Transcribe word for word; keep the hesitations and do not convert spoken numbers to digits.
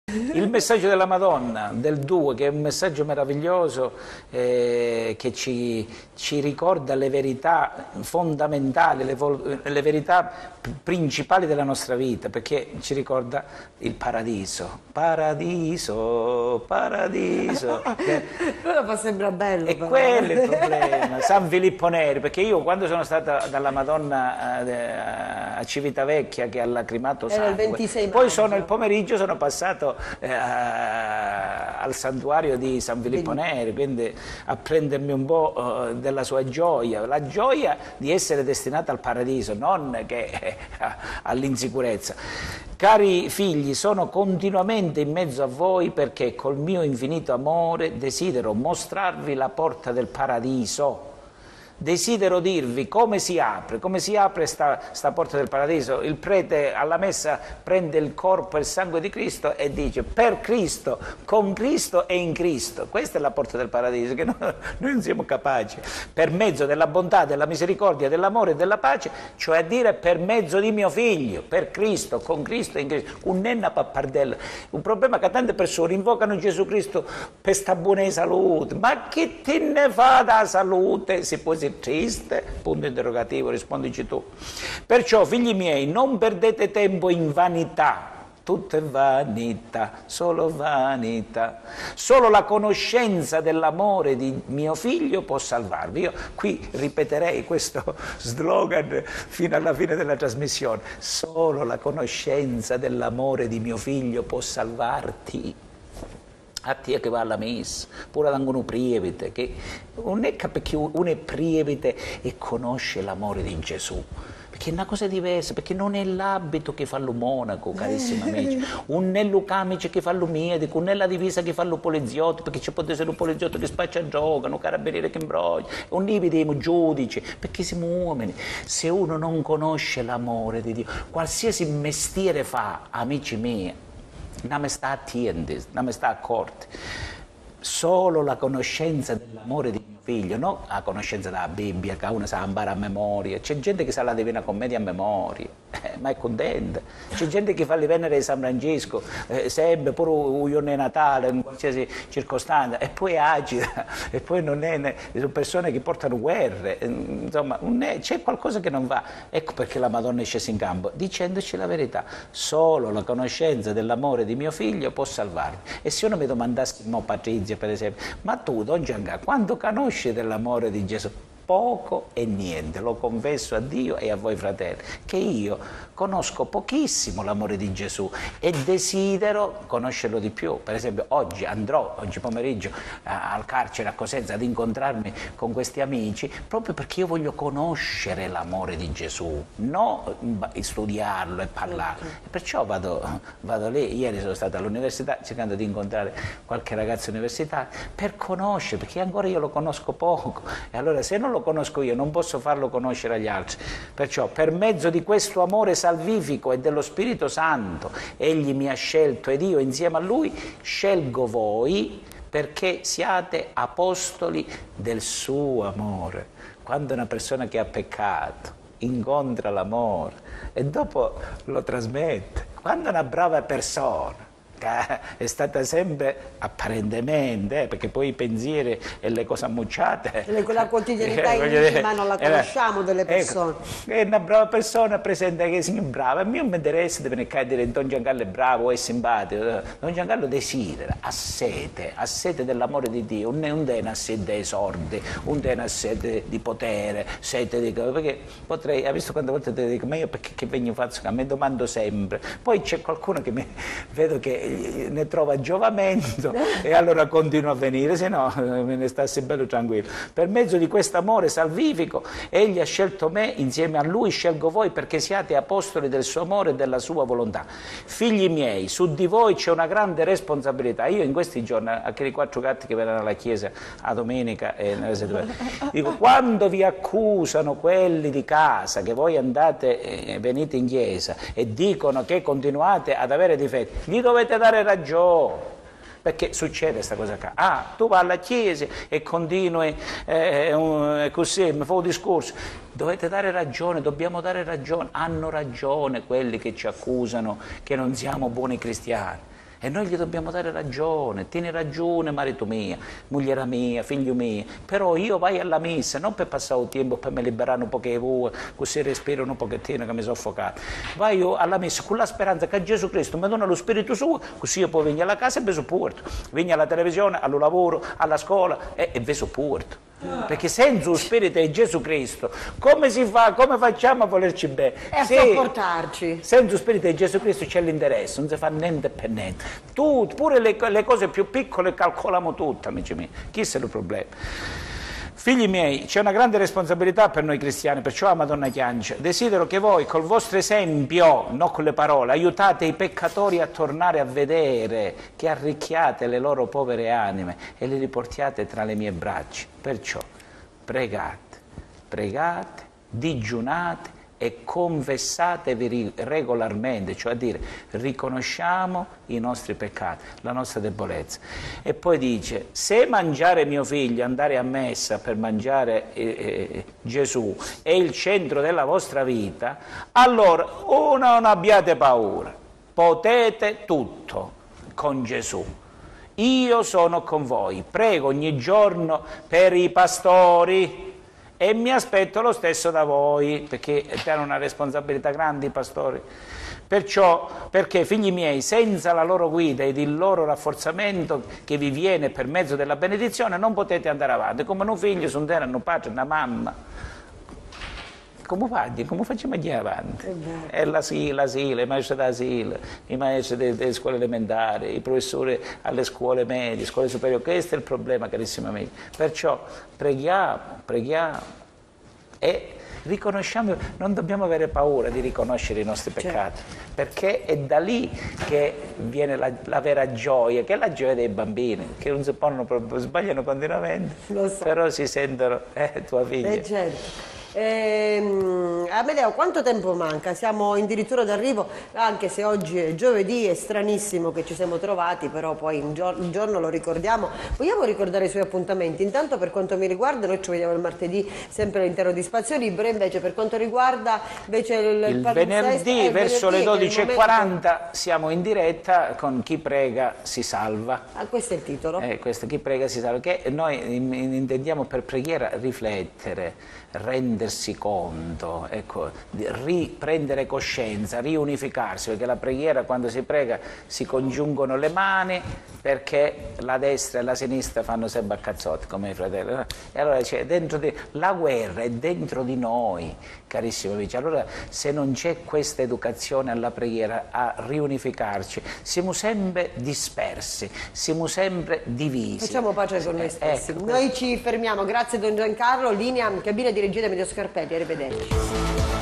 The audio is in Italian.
Il messaggio della Madonna, del Due, che è un messaggio meraviglioso, eh, che ci, ci ricorda le verità fondamentali, le, le verità principali della nostra vita, perché ci ricorda il paradiso. Paradiso, paradiso. Quello fa sembra bello. E però. quello è il problema. San Filippo Neri, perché io quando sono stata dalla Madonna eh, a Civitavecchia che ha lacrimato sangue, Era il ventisei poi maggio. sono il pomeriggio sono passato eh, al santuario di San Filippo Neri, quindi a prendermi un po' eh, della sua gioia, la gioia di essere destinata al paradiso, non che eh, all'insicurezza. Cari figli, sono continuamente in mezzo a voi perché col mio infinito amore desidero mostrarvi la porta del paradiso. Desidero dirvi come si apre, come si apre sta, sta porta del paradiso. Il prete alla messa prende il corpo e il sangue di Cristo e dice: per Cristo, con Cristo e in Cristo. Questa è la porta del paradiso che noi, noi non siamo capaci, per mezzo della bontà, della misericordia, dell'amore e della pace, cioè a dire per mezzo di mio figlio, per Cristo, con Cristo e in Cristo. Un nenna pappardella. Un problema che tante persone invocano Gesù Cristo per sta buona salute. Ma che te ne fa da salute? Si può triste? Punto interrogativo, rispondici tu. Perciò, figli miei, non perdete tempo in vanità. Tutto è vanità, solo vanità. Solo la conoscenza dell'amore di mio figlio può salvarvi. Io qui ripeterei questo slogan fino alla fine della trasmissione. Solo la conoscenza dell'amore di mio figlio può salvarti. A te che va alla messa, pure da uno prievite, che non è perché uno è prievite e conosce l'amore di Gesù, perché è una cosa diversa, perché non è l'abito che fa lo monaco, carissimi amici, non è lo camice che fa lo medico, non è la divisa che fa lo poliziotto, perché ci può essere un poliziotto che spaccia droga, un carabiniere che imbroglia, non ne vediamo giudici, perché siamo uomini. Se uno non conosce l'amore di Dio, qualsiasi mestiere fa, amici miei, non mi sta attenti, non mi sta accorti. Solo la conoscenza dell'amore di mio figlio, non la conoscenza della Bibbia, che uno sa imparare a memoria. C'è gente che sa la Divina Commedia a memoria, eh, ma è contenta. C'è gente che fa le Venere di San Francesco, eh, sempre, pure un giorno di Natale, in qualsiasi circostanza, e poi agita, e poi non è, ne, sono persone che portano guerre, insomma, c'è qualcosa che non va. Ecco perché la Madonna è scesa in campo, dicendoci la verità. Solo la conoscenza dell'amore di mio figlio può salvarmi. E se io non mi domandassi, no, Patrizia, per esempio, ma tu, Don Giancarlo, quando conosci dell'amore di Gesù? Poco e niente, lo confesso a Dio e a voi fratelli, che io conosco pochissimo l'amore di Gesù e desidero conoscerlo di più. Per esempio oggi andrò, oggi pomeriggio, eh, al carcere a Cosenza ad incontrarmi con questi amici, proprio perché io voglio conoscere l'amore di Gesù, non studiarlo e parlarlo. E perciò vado, vado lì, ieri sono stato all'università cercando di incontrare qualche ragazzo universitario per conoscere, perché ancora io lo conosco poco, e allora se non lo conosco io non posso farlo conoscere agli altri. Perciò per mezzo di questo amore salvifico e dello Spirito Santo egli mi ha scelto ed io insieme a lui scelgo voi perché siate apostoli del suo amore. Quando una persona che ha peccato incontra l'amore e dopo lo trasmette, quando una brava persona è stata sempre apparentemente, eh, perché poi i pensieri e le cose ammucciate, la quotidianità intima non la conosciamo delle persone. Ecco, è una brava persona presente che è brava, a me non mi interessa di venire a dire Don Giancarlo è bravo, è simpatico. Don Giancarlo desidera, ha sete, ha sete dell'amore di Dio, non è una sete dei sordi, non è una sete di potere, sete di... perché potrei, ha visto quante volte ti dico, ma io perché che vengo faccio? A me domando sempre, poi c'è qualcuno che mi vedo che ne trova giovamento e allora continua a venire, se no me ne stassi bello tranquillo. Per mezzo di questo amore salvifico egli ha scelto me, insieme a lui scelgo voi perché siate apostoli del suo amore e della sua volontà. Figli miei, su di voi c'è una grande responsabilità. Io in questi giorni, a quei quattro gatti che verranno alla chiesa a domenica e nelle settimane, dico, quando vi accusano quelli di casa che voi andate e eh, venite in chiesa e dicono che continuate ad avere difetti, gli dovete dare ragione, perché succede questa cosa qua. Ah, tu vai alla chiesa e continui eh, un, così, mi fa un discorso. Dovete dare ragione, dobbiamo dare ragione. Hanno ragione quelli che ci accusano che non siamo buoni cristiani. E noi gli dobbiamo dare ragione. Tieni ragione, marito mio, moglie mia, figlio mio, però io vai alla messa, non per passare il tempo, per mi liberare un po' che vuoi, così respiro un pochettino che mi sono soffocato. Vai io alla messa con la speranza che Gesù Cristo mi dona lo Spirito Suo, così io poi vengo alla casa e vi sopporto. Vengo alla televisione, al lavoro, alla scuola e, e vi sopporto. Perché senza lo Spirito di Gesù Cristo come si fa, come facciamo a volerci bene? E a sì, sopportarci. Senza lo Spirito di Gesù Cristo c'è l'interesse, non si fa niente per niente. Tu, pure le, le cose più piccole calcoliamo tutte, amici miei. Chi è il problema? Figli miei, c'è una grande responsabilità per noi cristiani, perciò Madonna Chiancia, desidero che voi col vostro esempio, non con le parole, aiutate i peccatori a tornare a vedere, che arricchiate le loro povere anime e li riportiate tra le mie braccia. Perciò pregate, pregate, digiunate e confessatevi regolarmente, cioè a dire riconosciamo i nostri peccati, la nostra debolezza. E poi dice, se mangiare mio figlio, andare a messa per mangiare eh, eh, Gesù è il centro della vostra vita, allora oh, non abbiate paura, potete tutto con Gesù. Io sono con voi, prego ogni giorno per i pastori, e mi aspetto lo stesso da voi, perché hanno una responsabilità grande i pastori. Perciò, perché figli miei, senza la loro guida ed il loro rafforzamento che vi viene per mezzo della benedizione, non potete andare avanti. Come un figlio, su un terra, un padre, una mamma. Come fai? Come facciamo a andare avanti? È l'asilo, l'asilo, i maestri d'asilo, i maestri delle, delle scuole elementari, i professori alle scuole medie, scuole superiori. Questo è il problema, carissimi amici. Perciò preghiamo, preghiamo e riconosciamo, non dobbiamo avere paura di riconoscere i nostri peccati, certo, perché è da lì che viene la, la vera gioia, che è la gioia dei bambini, che non si pongono proprio, sbagliano continuamente, so, però si sentono, eh, tua figlia. Eh, certo. Eh, Amedeo, quanto tempo manca? Siamo addirittura d'arrivo, anche se oggi è giovedì, è stranissimo che ci siamo trovati, però poi un giorno, un giorno lo ricordiamo. Vogliamo ricordare i suoi appuntamenti? Intanto per quanto mi riguarda, noi ci vediamo il martedì sempre all'interno di Spazio Libero, invece per quanto riguarda invece il, il venerdì eh, verso venerdì, le dodici e quaranta momento... siamo in diretta con Chi prega si salva. Ah, questo è il titolo? Eh, questo, Chi prega si salva, che noi intendiamo per preghiera riflettere, rendersi conto, ecco, di riprendere coscienza, riunificarsi, perché la preghiera, quando si prega si congiungono le mani, perché la destra e la sinistra fanno sempre a cazzotti come i fratelli, e allora c'è dentro di la guerra è dentro di noi, carissimi amici. Allora se non c'è questa educazione alla preghiera, a riunificarci, siamo sempre dispersi, siamo sempre divisi. Facciamo pace con noi stessi. Ecco, noi ci fermiamo, grazie Don Giancarlo, linea cabina di regia di Amedeo Scarpelli, arrivederci.